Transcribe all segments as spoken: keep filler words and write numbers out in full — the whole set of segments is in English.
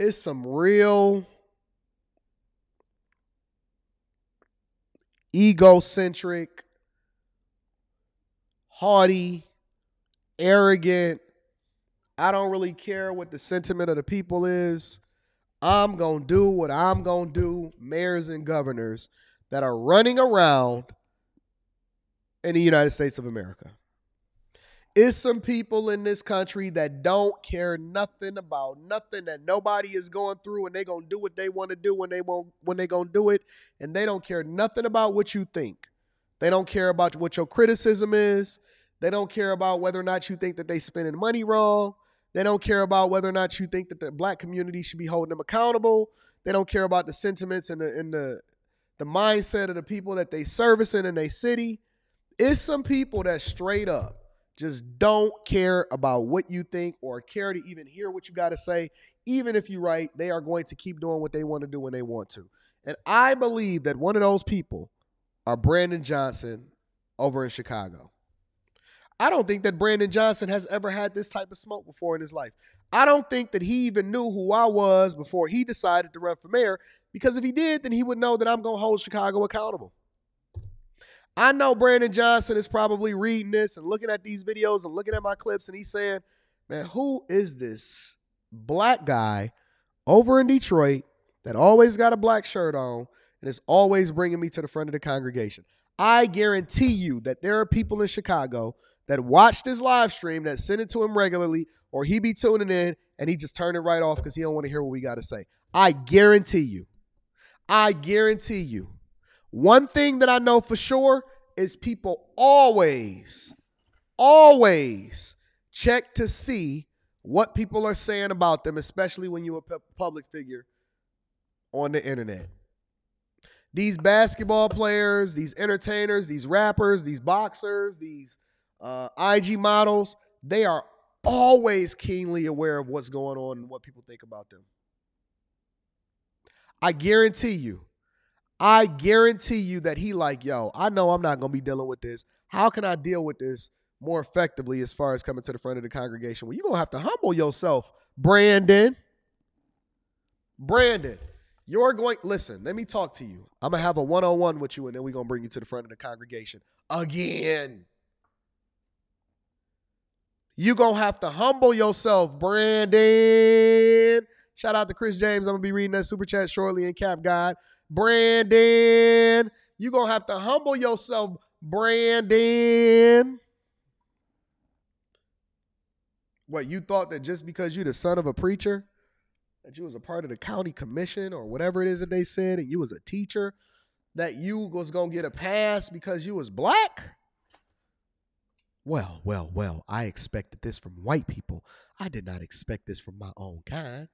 it's some real egocentric, haughty, arrogant, I don't really care what the sentiment of the people is. I'm going to do what I'm going to do, mayors and governors that are running around in the United States of America. It's some people in this country that don't care nothing about nothing that nobody is going through, and they're going to do what they want to do when they won't, when they're going to do it, and they don't care nothing about what you think. They don't care about what your criticism is. They don't care about whether or not you think that they spending money wrong. They don't care about whether or not you think that the black community should be holding them accountable. They don't care about the sentiments and the and the, the mindset of the people that they servicing in their city. It's some people that straight up just don't care about what you think or care to even hear what you got to say. Even if you're right, they are going to keep doing what they want to do when they want to. And I believe that one of those people are Brandon Johnson over in Chicago. I don't think that Brandon Johnson has ever had this type of smoke before in his life. I don't think that he even knew who I was before he decided to run for mayor, because if he did, then he would know that I'm going to hold Chicago accountable. I know Brandon Johnson is probably reading this and looking at these videos and looking at my clips, and he's saying, man, who is this black guy over in Detroit that always got a black shirt on and is always bringing me to the front of the congregation? I guarantee you that there are people in Chicago that watch this live stream, that send it to him regularly, or he be tuning in and he just turn it right off because he don't want to hear what we got to say. I guarantee you. I guarantee you. One thing that I know for sure is people always, always check to see what people are saying about them, especially when you're a public figure on the internet. These basketball players, these entertainers, these rappers, these boxers, these uh, I G models, they are always keenly aware of what's going on and what people think about them. I guarantee you, I guarantee you that he like, yo, I know I'm not going to be dealing with this. How can I deal with this more effectively as far as coming to the front of the congregation? Well, you're going to have to humble yourself, Brandon. Brandon, you're going, listen, let me talk to you. I'm going to have a one-on-one with you, and then we're going to bring you to the front of the congregation again. You're going to have to humble yourself, Brandon. Shout out to Chris James. I'm going to be reading that super chat shortly in Cap God. Brandon, you're going to have to humble yourself, Brandon. What, you thought that just because you're the son of a preacher, that you was a part of the county commission or whatever it is that they said, and you was a teacher, that you was going to get a pass because you was black? Well, well, well, I expected this from white people. I did not expect this from my own kind.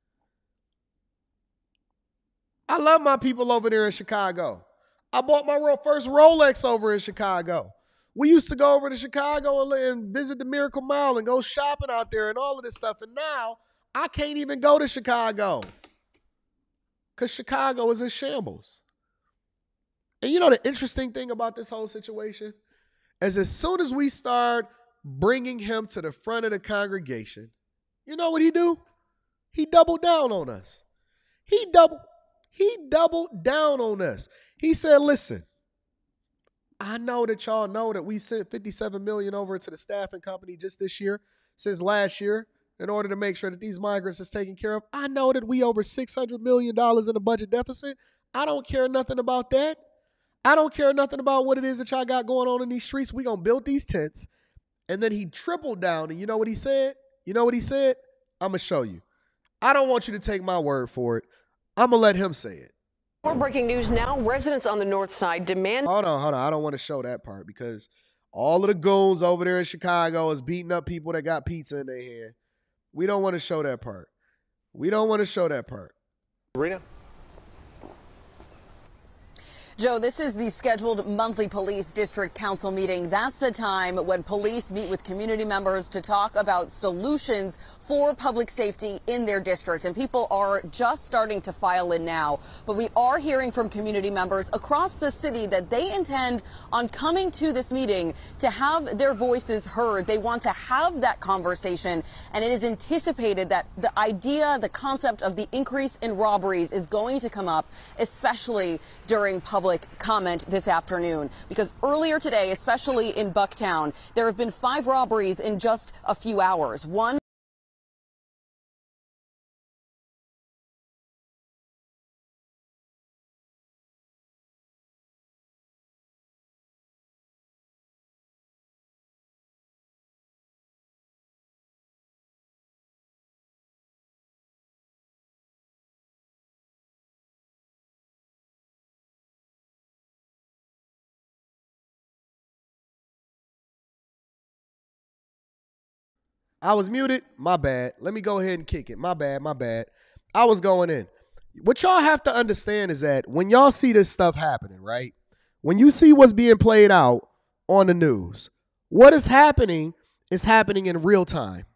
I love my people over there in Chicago. I bought my first Rolex over in Chicago. We used to go over to Chicago and visit the Miracle Mile and go shopping out there and all of this stuff. And now I can't even go to Chicago because Chicago is in shambles. And you know the interesting thing about this whole situation is as soon as we start bringing him to the front of the congregation, you know what he do? He doubled down on us. He doubled, he doubled down on us. He said, listen, I know that y'all know that we sent fifty-seven million dollars over to the staffing company just this year, since last year, in order to make sure that these migrants is taken care of. I know that we over six hundred million dollars in a budget deficit. I don't care nothing about that. I don't care nothing about what it is that y'all got going on in these streets. We going to build these tents. And then he tripled down. And you know what he said? You know what he said? I'm going to show you. I don't want you to take my word for it. I'm going to let him say it. More breaking news now. Residents on the north side demand. Hold on, hold on. I don't want to show that part because all of the goons over there in Chicago is beating up people that got pizza in their hand. We don't want to show that part. We don't want to show that part. Rena? Joe, this is the scheduled monthly police district council meeting. That's the time when police meet with community members to talk about solutions for public safety in their district. And people are just starting to file in now. But we are hearing from community members across the city that they intend on coming to this meeting to have their voices heard. They want to have that conversation. And it is anticipated that the idea, the concept of the increase in robberies is going to come up, especially during public comment this afternoon, because earlier today, especially in Bucktown, there have been five robberies in just a few hours. One I was muted. My bad. Let me go ahead and kick it. My bad. My bad. I was going in. What y'all have to understand is that when y'all see this stuff happening, right? When you see what's being played out on the news, what is happening is happening in real time.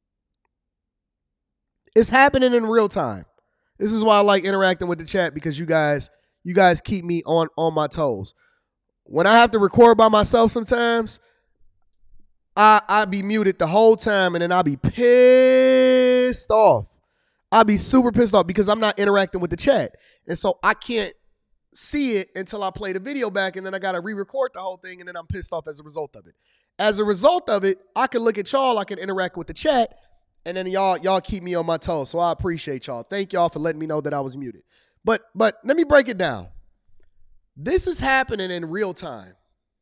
It's happening in real time. This is why I like interacting with the chat, because you guys, you guys keep me on, on my toes. When I have to record by myself sometimes, I I be muted the whole time, and then I'll be pissed off. I'll be super pissed off because I'm not interacting with the chat. And so I can't see it until I play the video back, and then I got to re-record the whole thing, and then I'm pissed off as a result of it. As a result of it, I can look at y'all, I can interact with the chat, and then y'all y'all keep me on my toes. So I appreciate y'all. Thank y'all for letting me know that I was muted. But but let me break it down. This is happening in real time.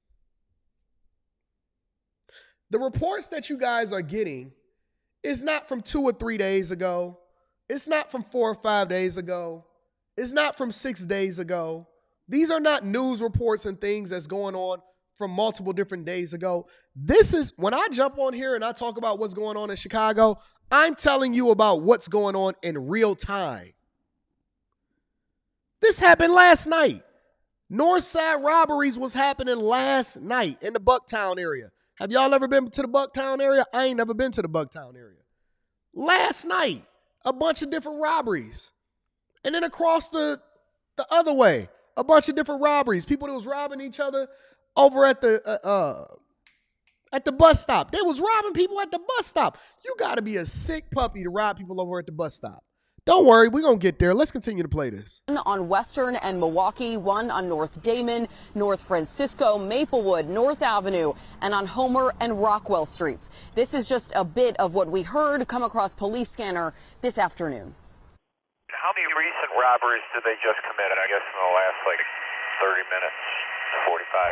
The reports that you guys are getting is not from two or three days ago. It's not from four or five days ago. It's not from six days ago. These are not news reports and things that's going on from multiple different days ago. This is, when I jump on here and I talk about what's going on in Chicago, I'm telling you about what's going on in real time. This happened last night. Northside robberies was happening last night in the Bucktown area. Have y'all ever been to the Bucktown area? I ain't never been to the Bucktown area. Last night, a bunch of different robberies. And then across the, the other way, a bunch of different robberies. People that was robbing each other over at the uh, uh, at the bus stop. They was robbing people at the bus stop. You got to be a sick puppy to rob people over at the bus stop. Don't worry, we're going to get there. Let's continue to play this. on Western and Milwaukee, one on North Damon, North Francisco, Maplewood, North Avenue, and on Homer and Rockwell Streets. This is just a bit of what we heard come across Police Scanner this afternoon. How many recent robberies did they just commit? I guess in the last, like, thirty minutes, forty-five.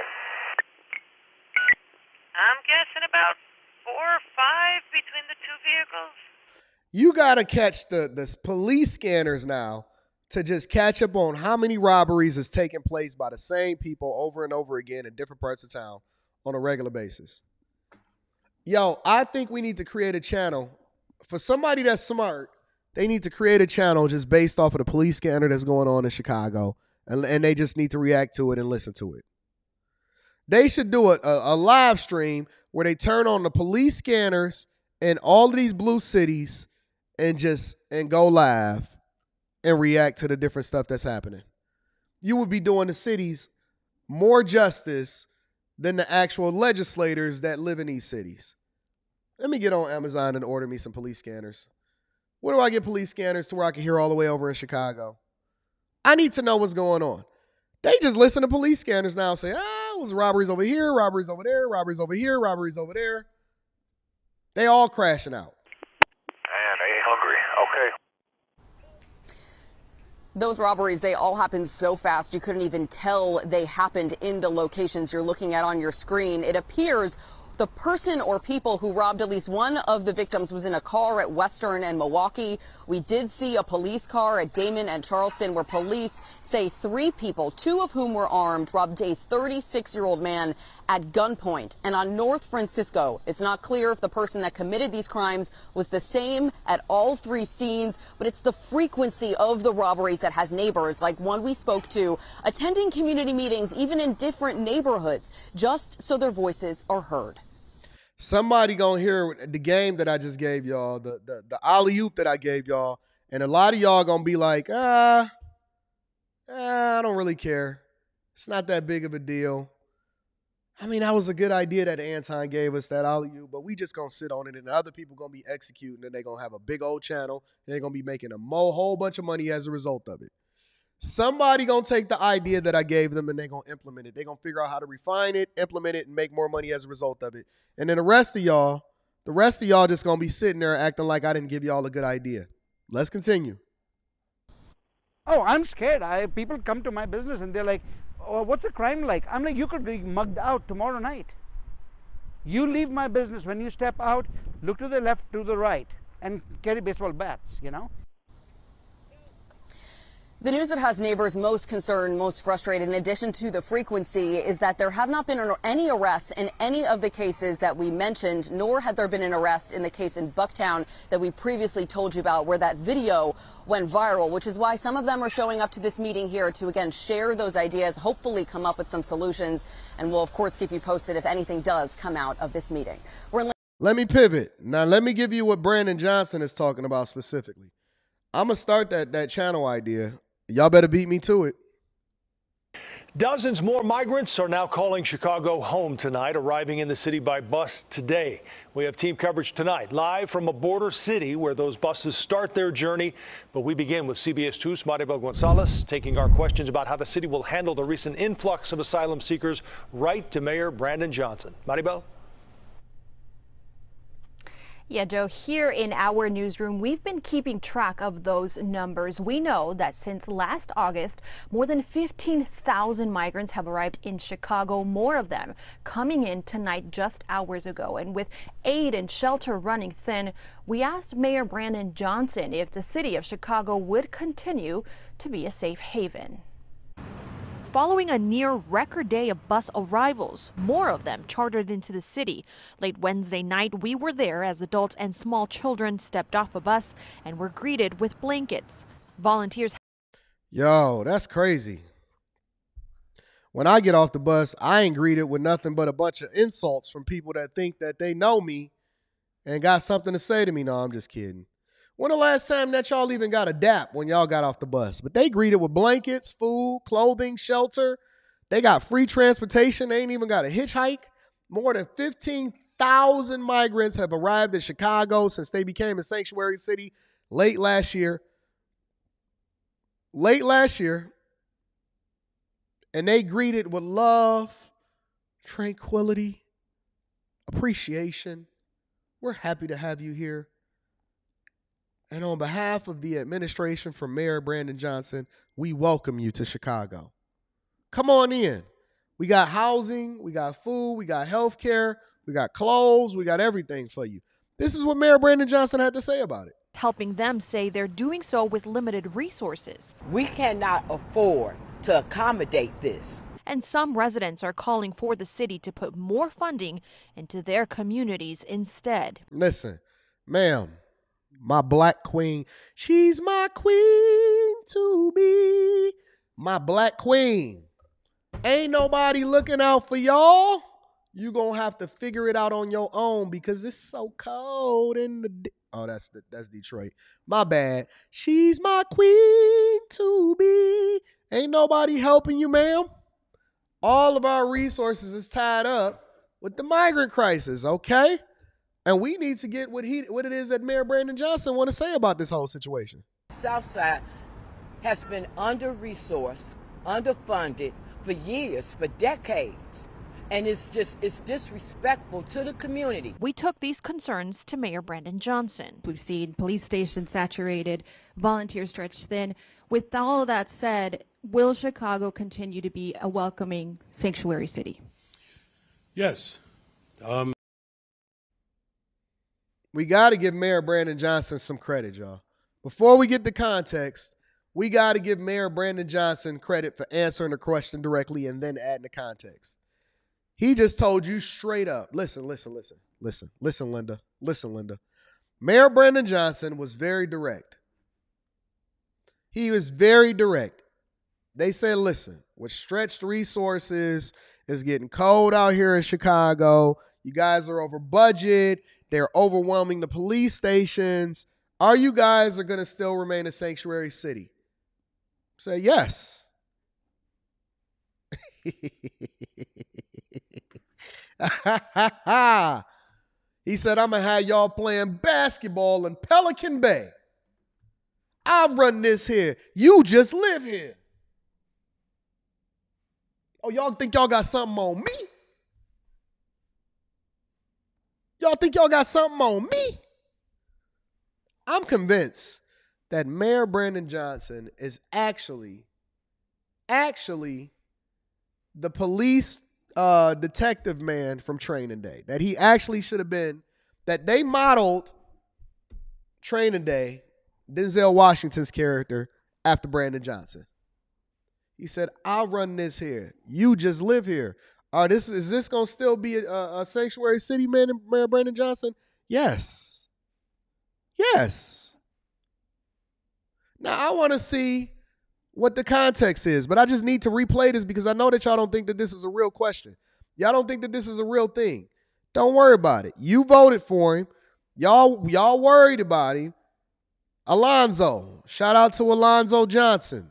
I'm guessing about four or five between the two vehicles. You got to catch the, the police scanners now to just catch up on how many robberies is taking place by the same people over and over again in different parts of town on a regular basis. Yo, I think we need to create a channel. For somebody that's smart, they need to create a channel just based off of the police scanner that's going on in Chicago, and, and they just need to react to it and listen to it. They should do a, a, a live stream where they turn on the police scanners in all of these blue cities and just and go live and react to the different stuff that's happening. You would be doing the cities more justice than the actual legislators that live in these cities. Let me get on Amazon and order me some police scanners. Where do I get police scanners to where I can hear all the way over in Chicago? I need to know what's going on. They just listen to police scanners now and say, ah, it was robberies over here, robberies over there, robberies over here, robberies over there. They all crashing out. Man, they hungry. Okay. Those robberies, they all happened so fast you couldn't even tell they happened in the locations you're looking at on your screen. It appears The person or people who robbed at least one of the victims was in a car at Western and Milwaukee. We did see a police car at Damon and Charleston where police say three people, two of whom were armed, robbed a thirty-six-year-old man at gunpoint. And on North Francisco, it's not clear if the person that committed these crimes was the same at all three scenes, but it's the frequency of the robberies that has neighbors, like one we spoke to, attending community meetings even in different neighborhoods, just so their voices are heard. Somebody gonna hear the game that I just gave y'all, the, the, the alley-oop that I gave y'all, and a lot of y'all gonna be like, ah, ah, I don't really care. It's not that big of a deal. I mean, that was a good idea that Anton gave us, that alley-oop, but we just gonna sit on it, and other people gonna be executing, and they're gonna have a big old channel, and they're gonna be making a mo- whole bunch of money as a result of it. Somebody gonna take the idea that I gave them and they're gonna implement it. They're gonna figure out how to refine it, implement it, and make more money as a result of it. And then the rest of y'all, the rest of y'all just gonna be sitting there acting like I didn't give y'all a good idea. Let's continue. Oh, I'm scared. I people come to my business and they're like, oh, what's the crime like? I'm like, you could be mugged out tomorrow night. You leave my business, when you step out, look to the left, to the right, and carry baseball bats, you know? The news that has neighbors most concerned, most frustrated, in addition to the frequency, is that there have not been any arrests in any of the cases that we mentioned, nor had there been an arrest in the case in Bucktown that we previously told you about, where that video went viral, which is why some of them are showing up to this meeting here to, again, share those ideas, hopefully come up with some solutions, and we'll, of course, keep you posted if anything does come out of this meeting. We're in Let me pivot. Now, let me give you what Brandon Johnson is talking about specifically. I'm going to start that, that channel idea. Y'all better beat me to it. Dozens more migrants are now calling Chicago home tonight, arriving in the city by bus today. We have team coverage tonight, live from a border city where those buses start their journey. But we begin with C B S two's Maribel Gonzalez, taking our questions about how the city will handle the recent influx of asylum seekers right to Mayor Brandon Johnson. Maribel? Yeah, Joe, here in our newsroom, we've been keeping track of those numbers. We know that since last August, more than fifteen thousand migrants have arrived in Chicago, more of them coming in tonight just hours ago. And with aid and shelter running thin, we asked Mayor Brandon Johnson if the city of Chicago would continue to be a safe haven. Following a near record day of bus arrivals, more of them chartered into the city. Late Wednesday night, we were there as adults and small children stepped off a bus and were greeted with blankets. Volunteers. Yo, that's crazy. When I get off the bus, I ain't greeted with nothing but a bunch of insults from people that think that they know me and got something to say to me. No, I'm just kidding. When the last time that y'all even got a dap when y'all got off the bus? But they greeted with blankets, food, clothing, shelter. They got free transportation. They ain't even got a hitchhike. More than fifteen thousand migrants have arrived in Chicago since they became a sanctuary city late last year. Late last year. And they greeted with love, tranquility, appreciation. We're happy to have you here. And on behalf of the administration from Mayor Brandon Johnson, we welcome you to Chicago. Come on in. We got housing, we got food, we got health care, we got clothes, we got everything for you. This is what Mayor Brandon Johnson had to say about it. Helping them say they're doing so with limited resources. We cannot afford to accommodate this. And some residents are calling for the city to put more funding into their communities instead. Listen, ma'am. My black queen, she's my queen to be. My black queen. Ain't nobody looking out for y'all. You gonna have to figure it out on your own because it's so cold in the... De- oh, that's the, that's Detroit. My bad. She's my queen to be. Ain't nobody helping you, ma'am. All of our resources is tied up with the migrant crisis, okay? And we need to get what he, what it is that Mayor Brandon Johnson want to say about this whole situation. Southside has been under-resourced, underfunded for years, for decades. And it's just, it's disrespectful to the community. We took these concerns to Mayor Brandon Johnson. We've seen police stations saturated, volunteers stretched thin. With all of that said, will Chicago continue to be a welcoming sanctuary city? Yes. Um We got to give Mayor Brandon Johnson some credit, y'all. Before we get the context, we got to give Mayor Brandon Johnson credit for answering the question directly and then adding the context. He just told you straight up. Listen, listen, listen, listen, listen, Linda. Listen, Linda. Mayor Brandon Johnson was very direct. He was very direct. They said, listen, with stretched resources, it's getting cold out here in Chicago. You guys are over budget. They're overwhelming the police stations. Are you guys are going to still remain a sanctuary city? Say yes. He said, I'm going to have y'all playing basketball in Pelican Bay. I run this here. You just live here. Oh, y'all think y'all got something on me? Y'all think y'all got something on me? I'm convinced that Mayor Brandon Johnson is actually, actually the police uh, detective man from Training Day. That he actually should have been, that they modeled Training Day, Denzel Washington's character, after Brandon Johnson. He said, I'll run this here. You just live here. Are this, is this going to still be a, a sanctuary city, man, Mayor Brandon Johnson? Yes. Yes. Now, I want to see what the context is, but I just need to replay this because I know that y'all don't think that this is a real question. Y'all don't think that this is a real thing. Don't worry about it. You voted for him. Y'all, y'all worried about him. Alonzo. Shout out to Alonzo Johnson.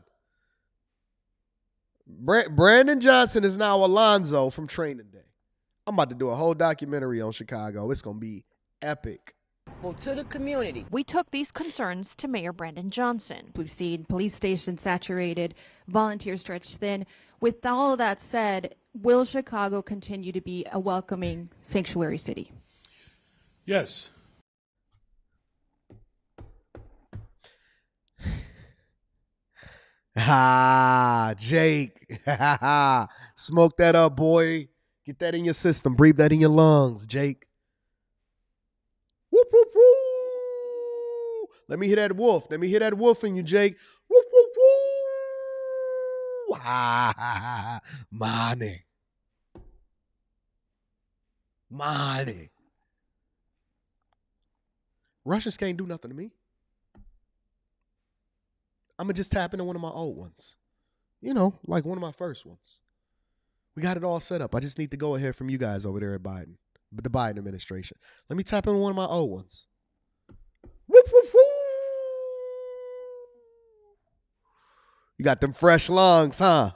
Brandon Johnson is now Alonzo from Training Day. I'm about to do a whole documentary on Chicago. It's going to be epic. To the community. We took these concerns to Mayor Brandon Johnson. We've seen police stations saturated, volunteers stretched thin. With all of that said, will Chicago continue to be a welcoming sanctuary city? Yes. Ah, Jake. Smoke that up, boy. Get that in your system. Breathe that in your lungs, Jake. Whoop, whoop, whoop. Let me hear that wolf. Let me hear that wolf in you, Jake. Whoop, whoop, whoop. Ah, money. Money. Russians can't do nothing to me. I'm going to just tap into one of my old ones. You know, like one of my first ones. We got it all set up. I just need to go ahead from you guys over there at Biden, the Biden administration. Let me tap into one of my old ones. Whoop, whoop, whoop. You got them fresh lungs, huh?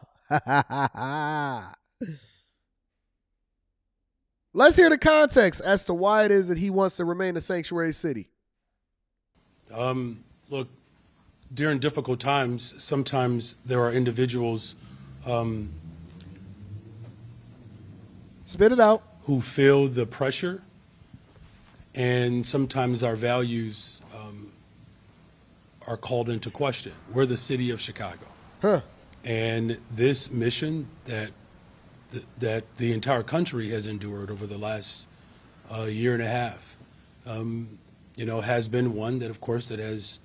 Let's hear the context as to why it is that he wants to remain a sanctuary city. Um, look, during difficult times, sometimes there are individuals um, spit it out who feel the pressure, and sometimes our values um, are called into question. We're the city of Chicago, huh? And this mission that th- that the entire country has endured over the last uh, year and a half, um, you know, has been one that, of course, that has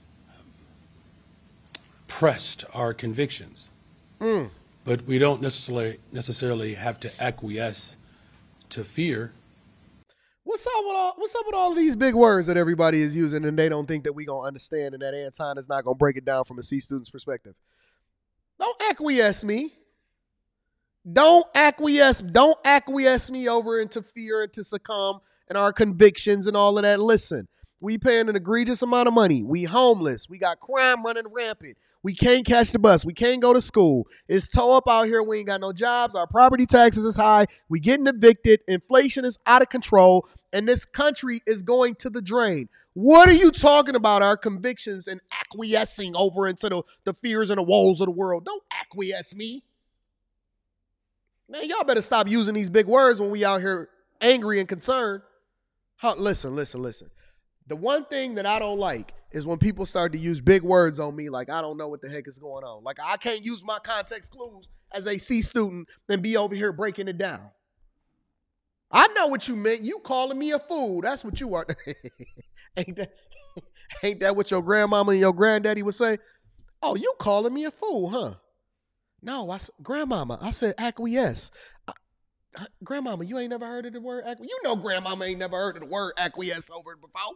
pressed our convictions. Mm. But we don't necessarily necessarily have to acquiesce to fear. What's up with all what's up with all of these big words that everybody is using and they don't think that we gonna understand and that Anton is not gonna break it down from a C student's perspective? Don't acquiesce me. Don't acquiesce, don't acquiesce me over into fear and to succumb and our convictions and all of that. Listen, we paying an egregious amount of money. We homeless. We got crime running rampant. We can't catch the bus. We can't go to school. It's toe up out here. We ain't got no jobs. Our property taxes is high. We getting evicted. Inflation is out of control. And this country is going to the drain. What are you talking about? Our convictions and acquiescing over into the, the fears and the woes of the world. Don't acquiesce me. Man, y'all better stop using these big words when we out here angry and concerned. How, listen, listen, listen. The one thing that I don't like is when people start to use big words on me like I don't know what the heck is going on. Like I can't use my context clues as a C student and be over here breaking it down. I know what you meant. You calling me a fool. That's what you are. ain't that ain't that what your grandmama and your granddaddy would say? Oh, you calling me a fool, huh? No, I grandmama, I said acquiesce. I, I, grandmama, you ain't never heard of the word acquiesce? You know grandmama ain't never heard of the word acquiesce over it before.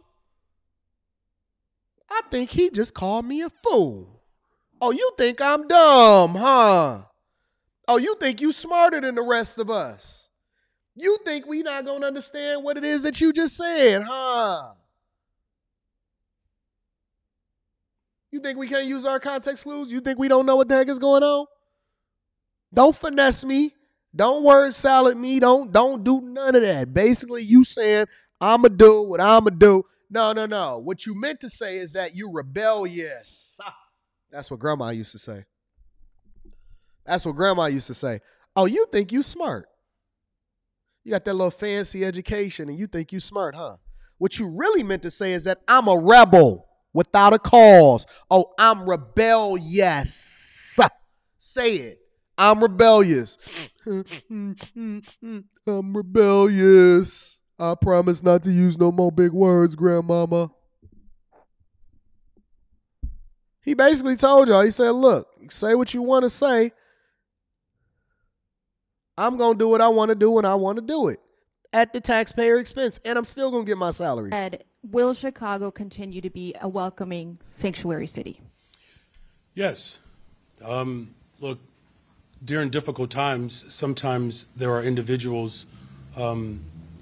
I think he just called me a fool. Oh, you think I'm dumb, huh? Oh, you think you smarter than the rest of us? You think we not gonna understand what it is that you just said, huh? You think we can't use our context clues? You think we don't know what the heck is going on? Don't finesse me. Don't word salad me. Don't, don't do none of that. Basically, you saying, I'ma do what I'ma do. No, no, no. What you meant to say is that you rebellious. That's what grandma used to say. That's what grandma used to say. Oh, you think you smart. You got that little fancy education and you think you smart, huh? What you really meant to say is that I'm a rebel without a cause. Oh, I'm rebellious. Say it. I'm rebellious. I'm rebellious. I promise not to use no more big words, grandmama. He basically told y'all, he said, look, say what you want to say. I'm going to do what I want to do when I want to do it at the taxpayer expense, and I'm still going to get my salary. Ed, will Chicago continue to be a welcoming sanctuary city? Yes. Um, look, during difficult times, sometimes there are individuals um,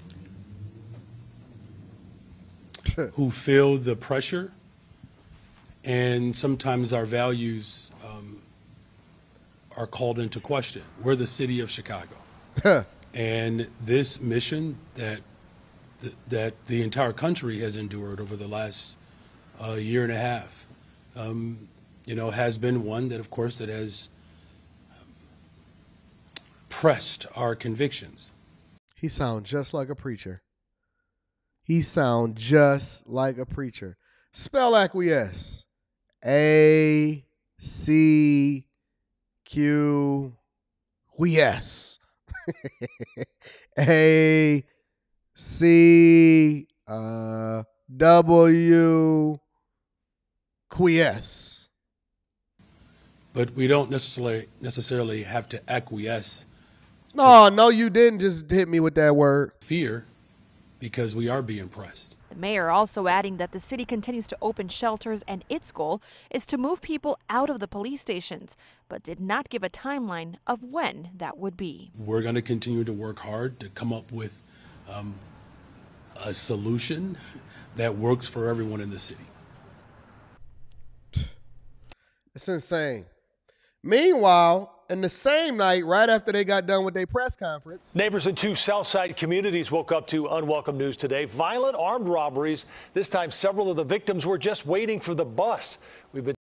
who feel the pressure, and sometimes our values um, are called into question. We're the city of Chicago. And this mission that th- that the entire country has endured over the last uh, year and a half, um, you know, has been one that, of course, that has pressed our convictions. He sounds just like a preacher. He sounds just like a preacher. Spell acquiesce. A C Q yes. A C uh, W quiesce. But we don't necessarily necessarily have to acquiesce. No, no, you didn't just hit me with that word. Fear, because we are being pressed. The mayor also adding that the city continues to open shelters and its goal is to move people out of the police stations, but did not give a timeline of when that would be. We're going to continue to work hard to come up with um, a solution that works for everyone in the city. It's insane. Meanwhile, in the same night, right after they got done with their press conference, neighbors in two Southside communities woke up to unwelcome news today. Violent armed robberies. This time, several of the victims were just waiting for the bus. We've been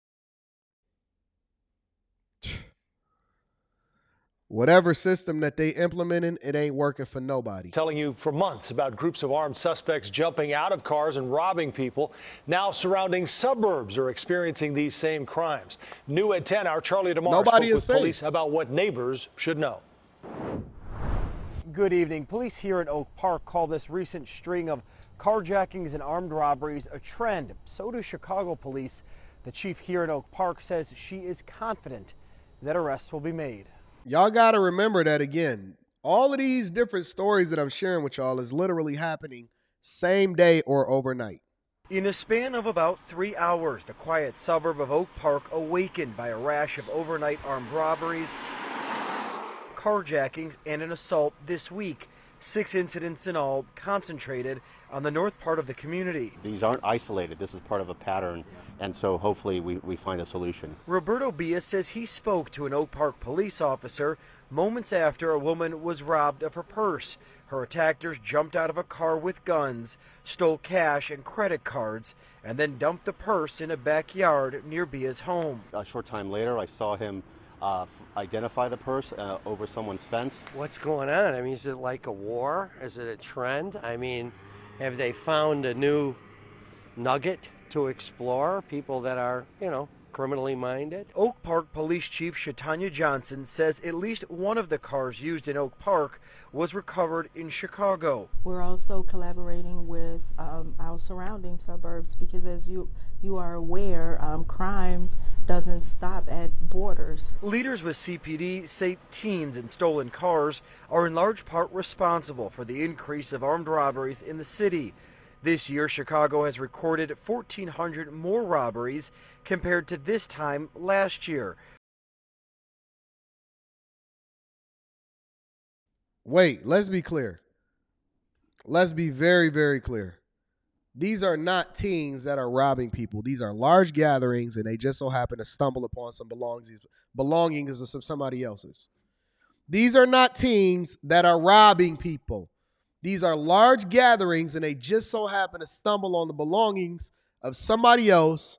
whatever system that they implemented, it ain't working for nobody. telling you for months about groups of armed suspects jumping out of cars and robbing people. Now surrounding suburbs are experiencing these same crimes. New at ten, our Charlie DeMar Nobody spoke is with safe. police about what neighbors should know. Good evening. Police here in Oak Park call this recent string of carjackings and armed robberies a trend. So do Chicago police. The chief here in Oak Park says she is confident that arrests will be made. Y'all got to remember that, again, all of these different stories that I'm sharing with y'all is literally happening same day or overnight. In a span of about three hours, the quiet suburb of Oak Park awakened by a rash of overnight armed robberies, carjackings, and an assault this week. Six incidents in all, concentrated on the north part of the community. These aren't isolated. This is part of a pattern, and so hopefully we, we find a solution. Roberto Bias says he spoke to an Oak Park police officer moments after a woman was robbed of her purse. Her attackers jumped out of a car with guns, stole cash and credit cards, and then dumped the purse in a backyard near Bia's home. A short time later, I saw him Uh, identify the purse uh, over someone's fence. What's going on? I mean, is it like a war? Is it a trend? I mean, have they found a new nugget to explore? People that are, you know, criminally minded. Oak Park Police Chief Shatanya Johnson says at least one of the cars used in Oak Park was recovered in Chicago. We're also collaborating with um, our surrounding suburbs because, as you, you are aware, um, crime doesn't stop at borders. Leaders with C P D say teens in stolen cars are in large part responsible for the increase of armed robberies in the city. This year, Chicago has recorded fourteen hundred more robberies compared to this time last year. Wait, let's be clear. Let's be very, very clear. These are not teens that are robbing people. These are large gatherings, and they just so happen to stumble upon some belongings, belongings of somebody else's. These are not teens that are robbing people. These are large gatherings, and they just so happen to stumble on the belongings of somebody else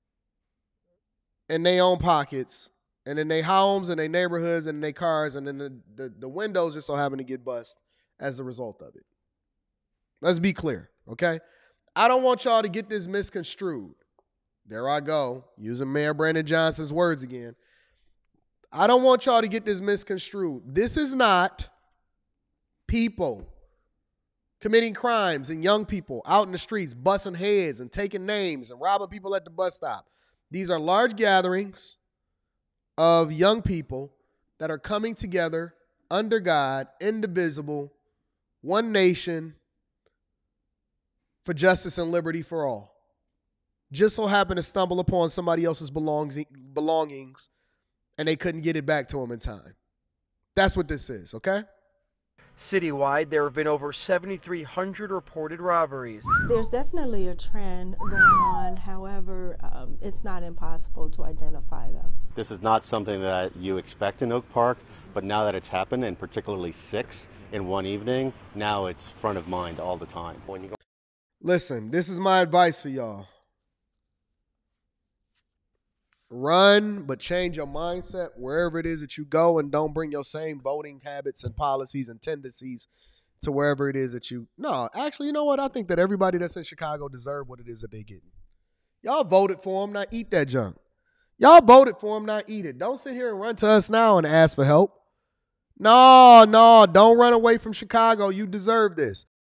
in their own pockets, and in their homes, and their neighborhoods, and in their cars, and then the, the, the windows just so happen to get bust as a result of it. Let's be clear, okay? I don't want y'all to get this misconstrued. There I go, using Mayor Brandon Johnson's words again. I don't want y'all to get this misconstrued. This is not people committing crimes and young people out in the streets, busting heads and taking names and robbing people at the bus stop. These are large gatherings of young people that are coming together under God, indivisible, one nation, for justice and liberty for all. Just so happened to stumble upon somebody else's belongings, and they couldn't get it back to them in time. That's what this is, okay? Citywide, there have been over seventy-three hundred reported robberies. There's definitely a trend going on. However, um, it's not impossible to identify them. This is not something that you expect in Oak Park, but now that it's happened, and particularly six in one evening, now it's front of mind all the time. When you go- Listen, this is my advice for y'all. Run, but change your mindset wherever it is that you go, and don't bring your same voting habits and policies and tendencies to wherever it is that you... No, actually, you know what? I think that everybody that's in Chicago deserve what it is that they're getting. Y'all voted for them, not eat that junk. Y'all voted for them, not eat it. Don't sit here and run to us now and ask for help. No, no, don't run away from Chicago. You deserve this.